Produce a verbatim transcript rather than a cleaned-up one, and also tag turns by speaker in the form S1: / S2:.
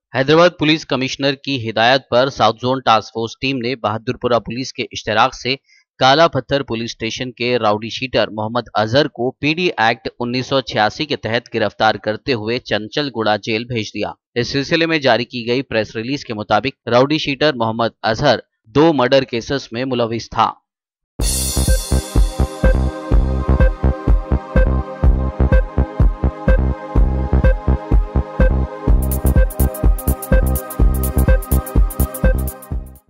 S1: Hyderabad police commissioner की हिदायत पर South Zone Task Force team ने बहादुरपुरा पुलिस के इश्तराक से काला पत्थर पुलिस स्टेशन के राउडी शीटर मोहम्मद अजहर को पीडी एक्ट उन्नीस सौ छियासी के तहत गिरफ्तार करते हुए चंचलगुड़ा जेल भेज दिया। इस सिलसिले में जारी की गई प्रेस रिलीज के मुताबिक राउडी शीटर मोहम्मद अजहर दो मर्डर केसेस में मुलविस था।